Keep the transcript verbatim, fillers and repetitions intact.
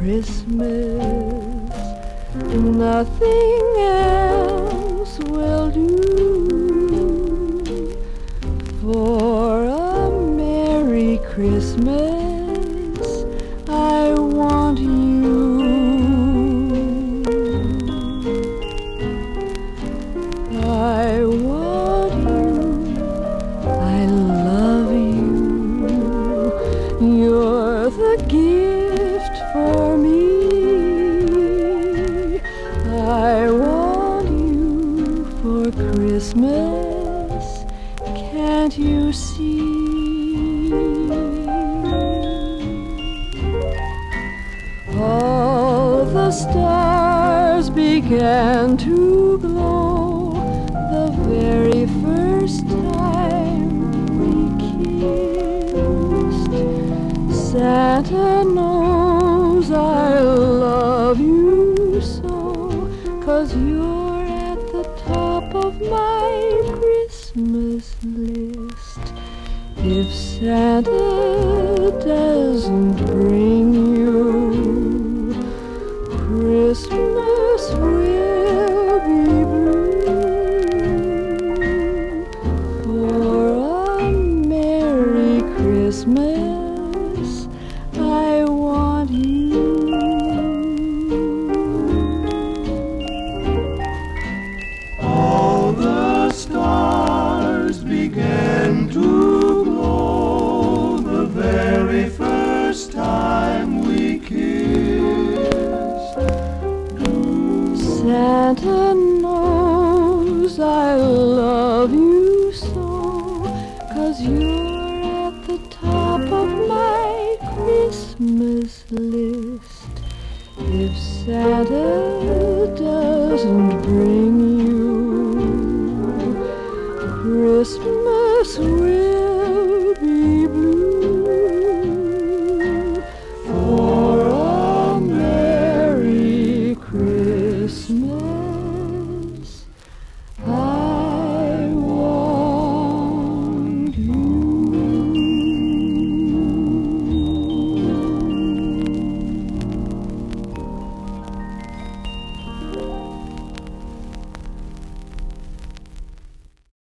Christmas, nothing else will do. For a Merry Christmas, I want you. I want you, I love you. You're the gift for me. I want you for Christmas, can't you see? All the stars began to glow the very first time we kissed. Santa knows I love you so, 'cause you're at the top of my Christmas list. If Santa doesn't bring you, Christmas will be blue. For a Merry Christmas, I want you. All the stars began to glow the very first time we kissed. Santa knows I love you so, 'cause you're at the top of my Christmas list. If Santa doesn't bring you, Christmas will